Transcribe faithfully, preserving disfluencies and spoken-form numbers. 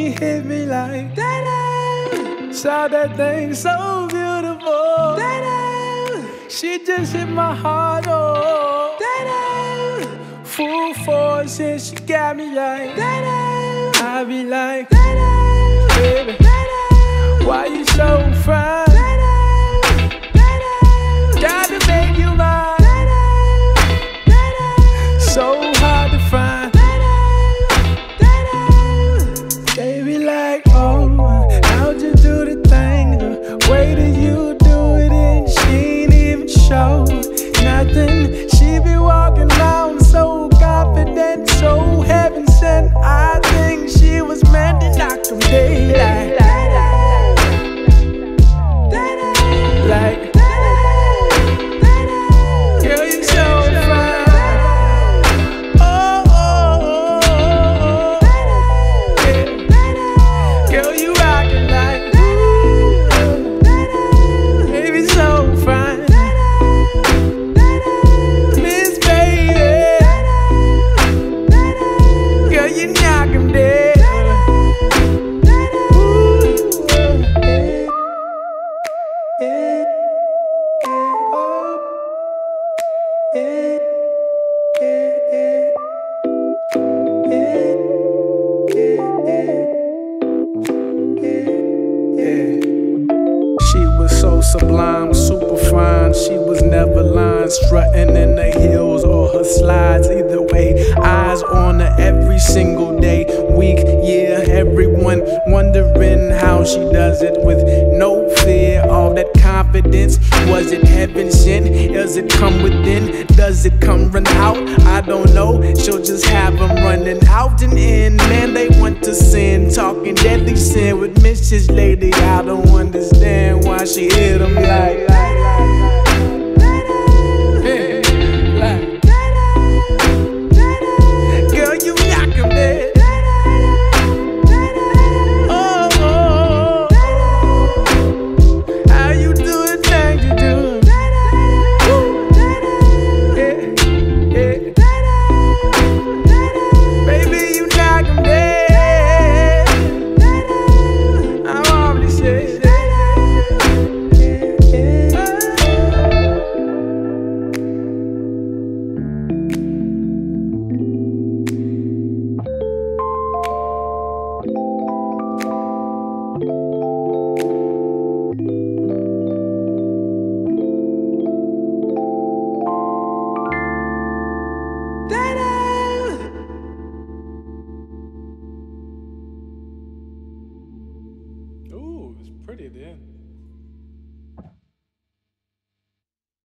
she hit me like Tadow. Saw that thing so beautiful. Tadow. She just hit my heart, oh Tadow. Full force and she got me like Tadow. I be like Tadow, baby, Tadow. Why you so fine? Tadow, Tadow. Gotta make you mine. Tadow, Tadow. So hard to find. Baby, like, oh, how'd you do the thing? The way that you do it, and she ain't even show nothing. She be walking around so confident, so heaven sent. I think she was meant to knock them daylight. Like, girl, you so fine. Oh, oh, oh, oh, oh. Yeah. Girl, you rockin' like, ooh, baby, so fine. Miss Baby, girl, you knock 'em dead. Ooh, yeah, yeah, oh, yeah, yeah, yeah, yeah, yeah. She was so sublime, super fine. She was never lying, strutting in the heels or her slides. Either way, eyes on her every single day, week, year. Everyone wondering how she does it with no fear. All that confidence, was it heaven sent? Does it come within? Does it come run out? I don't know. She'll just have them running out and in. Man, they want to sin, talking deadly sin with Missus Lady. I don't understand why she hit them like, like, yeah, like. Girl, you knock 'em dead. Oh, oh, oh. How you do the things you do? Woo. Yeah, yeah. Baby, you knock 'em dead. I'm already said. Ooh, it's pretty at the end.